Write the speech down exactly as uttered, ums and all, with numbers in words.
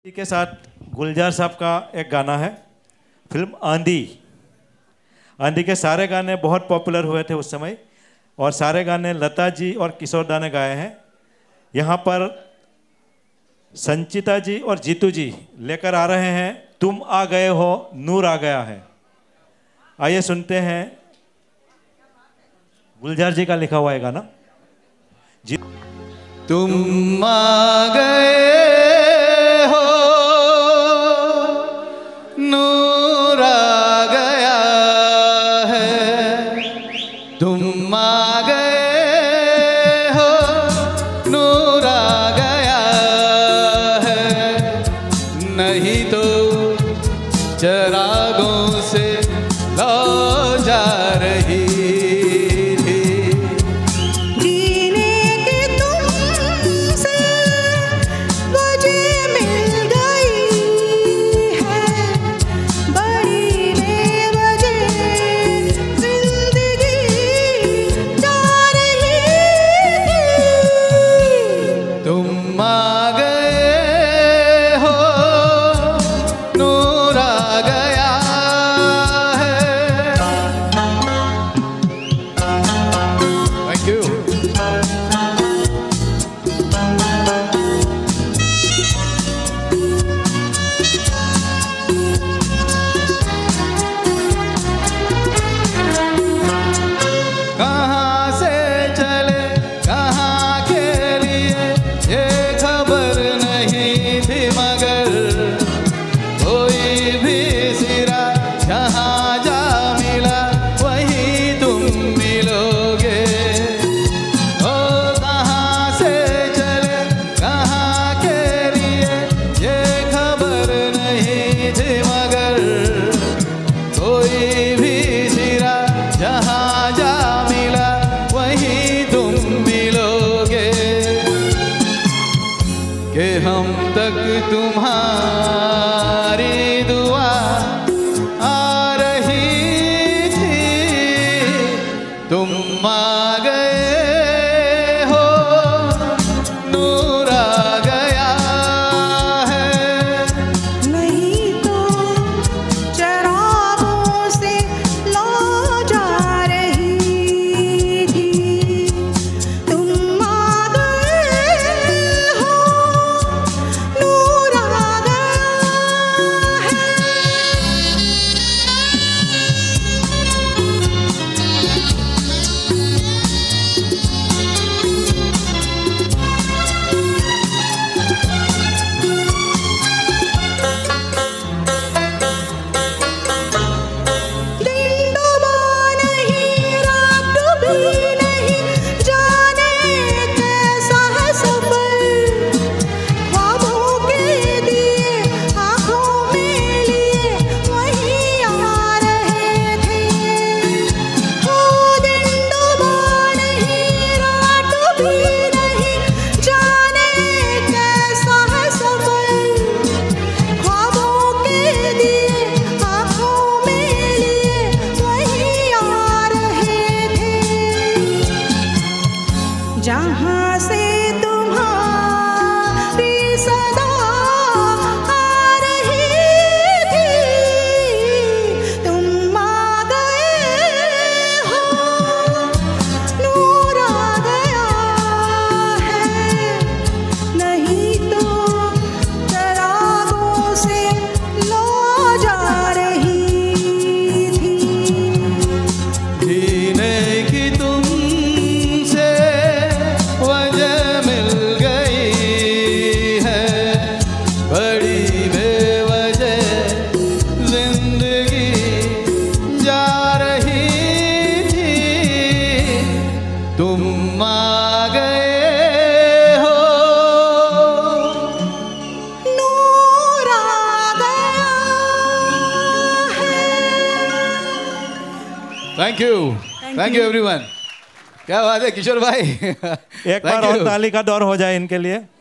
के साथ गुलजार साहब का एक गाना है, फिल्म आंधी। आंधी के सारे गाने बहुत पॉपुलर हुए थे उस समय और सारे गाने लता जी और किशोर दा ने गाए हैं। यहाँ पर संचिता जी और जीतू जी लेकर आ रहे हैं तुम आ गए हो नूर आ गया है। आइए सुनते हैं, गुलजार जी का लिखा हुआ है गाना। जी तुम आ गए हो नूर आ गया है, तुम आ गए हो नूर आ गया है, नहीं तो चरागों से लो जा रही हम तक तुम्हारी दुआ आ रही थी, तुम आ गए हो नूर आ गया है, नहीं तो चरागों से लो जा रही थी, तुम आ गए हो नूर आ गया है। दिन डूबा नहीं रात डूबी नहीं, जाने कैसा है सफर, ख्वाबों के दिए आँखों में लिए वहीं आ रहे थे। ओ दिन डूबा नहीं रात डूबी नहीं, जाने कैसा है सफर, ख्वाबों के दिए आँखों में लिए वहीं आ रहे थे, जहाँ से तुम्हारी सदा आ रही थी, तुम आ गए हो नूर आ गया है, नहीं तो चरागों से लो जा रही थी। जीने की तुमसे वजह मिल गई है, बड़ी बेवजह जिंदगी जा रही थी, तुम आ गए हो नूर आ गया है। Thank you, thank you everyone. क्या बात है किशोर भाई। एक बार और ताली का दौर हो जाए इनके लिए।